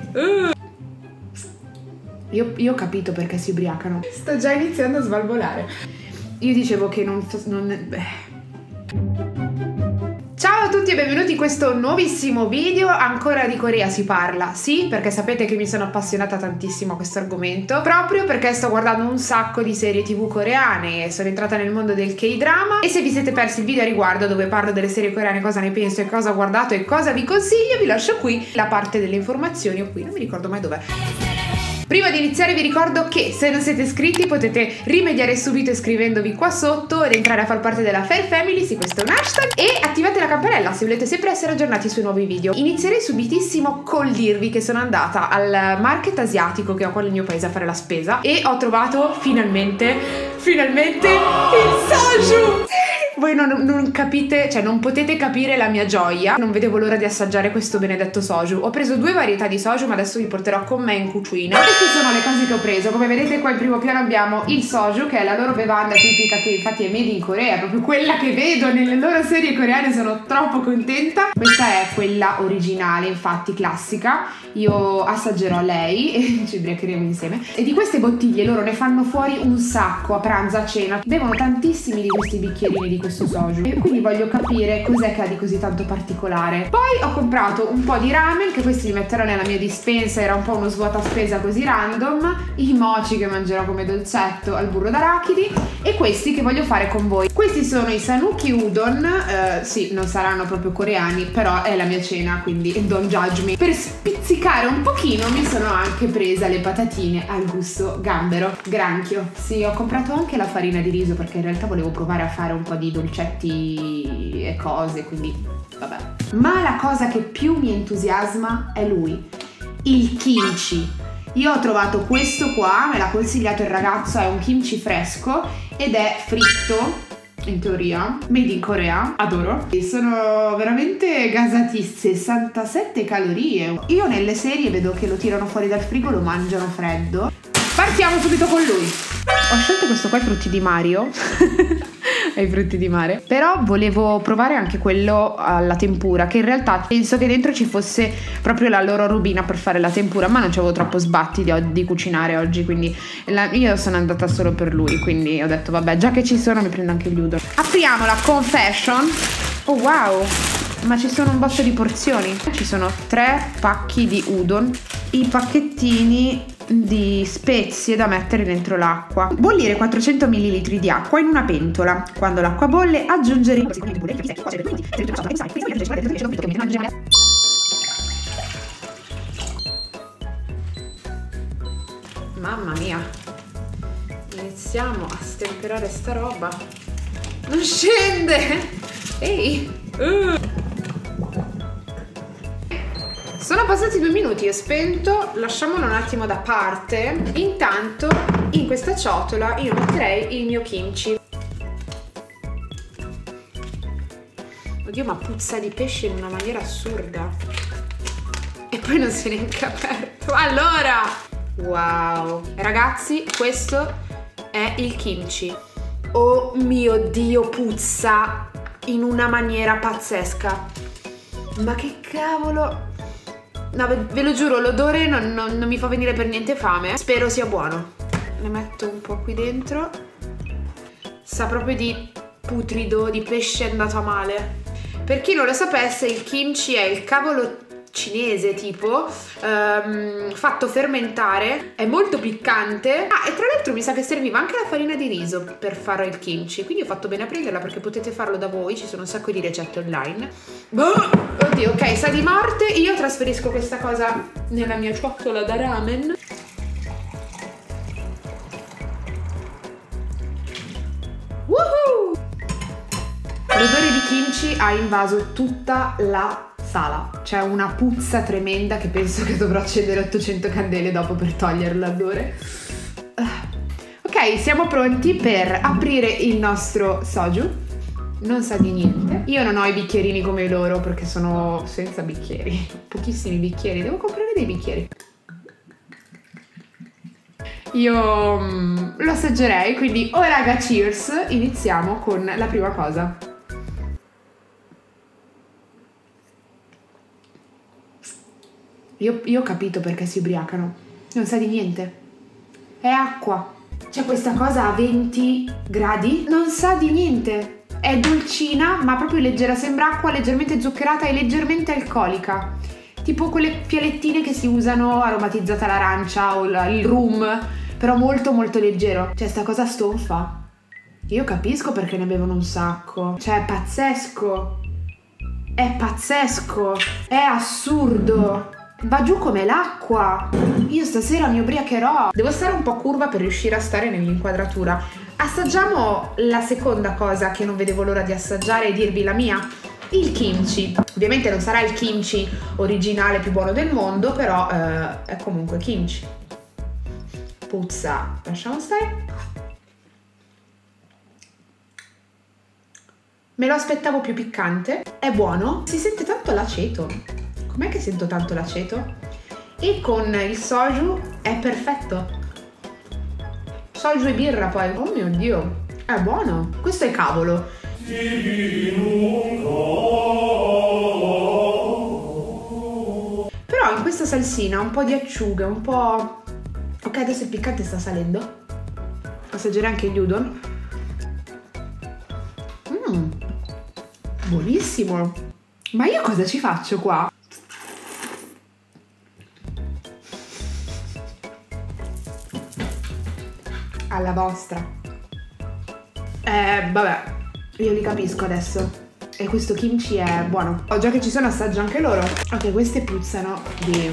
Io ho capito perché si ubriacano. Sto già iniziando a svalvolare. Io dicevo che Ciao a tutti e benvenuti in questo nuovissimo video. Ancora di Corea si parla, sì, perché sapete che mi sono appassionata tantissimo a questo argomento, proprio perché sto guardando un sacco di serie TV coreane e sono entrata nel mondo del K-drama. E se vi siete persi il video a riguardo dove parlo delle serie coreane, cosa ne penso e cosa ho guardato e cosa vi consiglio, vi lascio qui la parte delle informazioni, o qui non mi ricordo mai dov'è. Prima di iniziare vi ricordo che se non siete iscritti potete rimediare subito iscrivendovi qua sotto ed entrare a far parte della Fair Family, sì, questo è un hashtag, e attivate la campanella se volete sempre essere aggiornati sui nuovi video. Inizierei subitissimo col dirvi che sono andata al market asiatico che ho qua nel mio paese a fare la spesa e ho trovato finalmente il soju! Voi non capite, cioè non potete capire la mia gioia. Non vedevo l'ora di assaggiare questo benedetto soju. Ho preso due varietà di soju, ma adesso vi porterò con me in cucina. Queste sono le cose che ho preso. Come vedete qua in primo piano abbiamo il soju, che è la loro bevanda tipica, che infatti è made in Corea, proprio quella che vedo nelle loro serie coreane, sono troppo contenta. Questa è quella originale, infatti classica. Io assaggerò lei e ci ubriacheremo insieme. E di queste bottiglie loro ne fanno fuori un sacco a pranzo, a cena. Bevono tantissimi di questi bicchierini di questo soju e quindi voglio capire cos'è che ha di così tanto particolare. Poi ho comprato un po' di ramen, che questi li metterò nella mia dispensa, era un po' uno svuota spesa così random, i mochi che mangerò come dolcetto al burro d'arachidi e questi che voglio fare con voi. Questi sono i sanuki udon, sì, non saranno proprio coreani, però è la mia cena, quindi don't judge me. Per spizzicare un pochino mi sono anche presa le patatine al gusto gambero, granchio. Sì, ho comprato anche la farina di riso perché in realtà volevo provare a fare un po' di dolcetti e cose, quindi vabbè. Ma la cosa che più mi entusiasma è lui, il kimchi. Io ho trovato questo qua, me l'ha consigliato il ragazzo, è un kimchi fresco ed è fritto, in teoria, made in Corea, adoro. E sono veramente gasati, 67 calorie. Io nelle serie vedo che lo tirano fuori dal frigo, lo mangiano freddo. Partiamo subito con lui. Ho scelto questo qua, i frutti di Mario. Ai frutti di mare, però volevo provare anche quello alla tempura, che in realtà penso che dentro ci fosse proprio la loro robina per fare la tempura, ma non c'avevo troppo sbatti di cucinare oggi, quindi io sono andata solo per lui, quindi ho detto vabbè, già che ci sono mi prendo anche gli udon. Apriamo la confession. Oh wow, ma ci sono un botto di porzioni, ci sono 3 pacchi di udon, i pacchettini di spezie da mettere dentro l'acqua. Bollire 400 ml di acqua in una pentola. Quando l'acqua bolle aggiungere mamma mia, iniziamo a stemperare sta roba. Non scende. Ehi, sono passati 2 minuti, è spento, lasciamolo un attimo da parte. Intanto in questa ciotola io metterei il mio kimchi. Oddio, ma puzza di pesce in una maniera assurda. E poi non si è neanche aperto. Allora, wow, ragazzi, questo è il kimchi. Oh mio Dio, puzza in una maniera pazzesca. Ma che cavolo. No, ve lo giuro, l'odore non mi fa venire per niente fame. Spero sia buono. Ne metto un po' qui dentro. Sa proprio di putrido, di pesce andato a male. Per chi non lo sapesse, il kimchi è il cavolo cinese tipo, fatto fermentare, è molto piccante. Ah, e tra l'altro mi sa che serviva anche la farina di riso per fare il kimchi, quindi ho fatto bene a prenderla perché potete farlo da voi, ci sono un sacco di ricette online. Oddio, ok, sa di morte. Io trasferisco questa cosa nella mia ciotola da ramen. Woohoo! L'odore di kimchi ha invaso tutta la sala. C'è una puzza tremenda che penso che dovrò accendere 800 candele dopo per togliere l'odore. Ok, siamo pronti per aprire il nostro soju. Non sa di niente. Io non ho i bicchierini come loro perché sono senza bicchieri, pochissimi bicchieri, devo comprare dei bicchieri. Io lo assaggerei, quindi oh raga, cheers, iniziamo con la prima cosa. Io ho capito perché si ubriacano. Non sa di niente. È acqua. C'è questa cosa a 20 gradi. Non sa di niente. È dolcina, ma proprio leggera. Sembra acqua leggermente zuccherata e leggermente alcolica. Tipo quelle fialettine che si usano aromatizzata all'arancia o il rum. Però molto molto leggero. Cioè, sta cosa stonfa. Io capisco perché ne bevono un sacco. Cioè, è pazzesco. È pazzesco. È assurdo. Va giù come l'acqua. Io stasera mi ubriacherò. Devo stare un po' curva per riuscire a stare nell'inquadratura. Assaggiamo la seconda cosa che non vedevo l'ora di assaggiare e dirvi la mia. Il kimchi. Ovviamente non sarà il kimchi originale più buono del mondo, però è comunque kimchi. Puzza. Lasciamo stare. Me lo aspettavo più piccante. È buono. Si sente tanto l'aceto. Com'è che sento tanto l'aceto? E con il soju è perfetto. Soju e birra poi. Oh mio Dio, è buono. Questo è cavolo. Però in questa salsina un po' di acciughe, un po'... Ok, adesso il piccante sta salendo. Assaggerei anche gli udon. Buonissimo. Ma io cosa ci faccio qua? Alla vostra. Vabbè, io li capisco adesso. E questo kimchi è buono. Oh, già che ci sono, assaggio anche loro. Ok, queste puzzano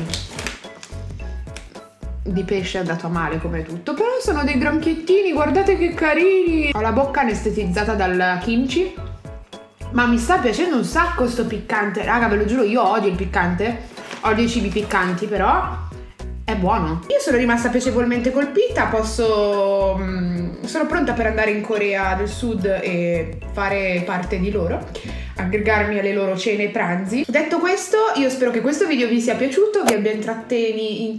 di pesce andato a male come tutto. Però sono dei granchiettini, guardate che carini. Ho la bocca anestetizzata dal kimchi. Ma mi sta piacendo un sacco sto piccante. Raga, ve lo giuro, io odio il piccante. Odio i cibi piccanti, però è buono. Io sono rimasta piacevolmente colpita. Sono pronta per andare in Corea del Sud e fare parte di loro, aggregarmi alle loro cene e pranzi. Detto questo, io spero che questo video vi sia piaciuto, vi abbia intratteni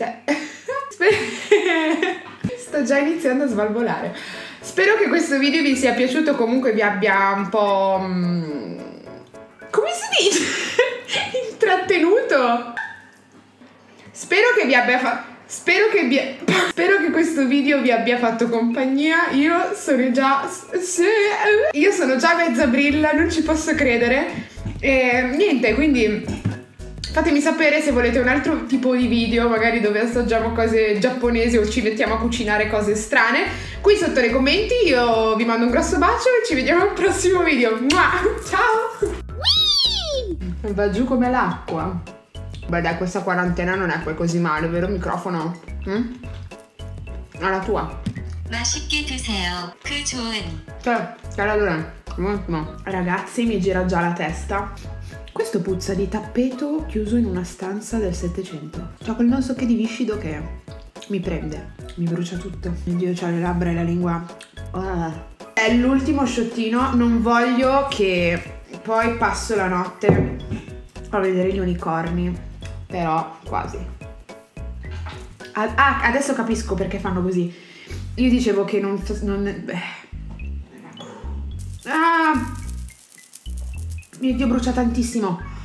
sto già iniziando a svalvolare. Spero che questo video vi sia piaciuto, comunque vi abbia un po'... come si dice? Intrattenuto. Spero che questo video vi abbia fatto compagnia. Io sono già mezza brilla, non ci posso credere. E niente, quindi fatemi sapere se volete un altro tipo di video, magari dove assaggiamo cose giapponesi o ci mettiamo a cucinare cose strane. Qui sotto nei commenti. Io vi mando un grosso bacio e ci vediamo al prossimo video. Ciao! Va giù come l'acqua. Beh dai, questa quarantena non è poi così male, vero microfono? Alla tua. 맛있게 드세요. 그 좋은. Cioè, allora, ragazzi, mi gira già la testa. Questo puzza di tappeto chiuso in una stanza del Settecento. C'ho quel non so che di viscido che mi prende, mi brucia tutto. Mio Dio, c'ho le labbra e la lingua. È l'ultimo sciottino, non voglio che poi passo la notte a vedere gli unicorni. Però quasi. Adesso capisco perché fanno così. Io dicevo che non mio Dio, brucia tantissimo.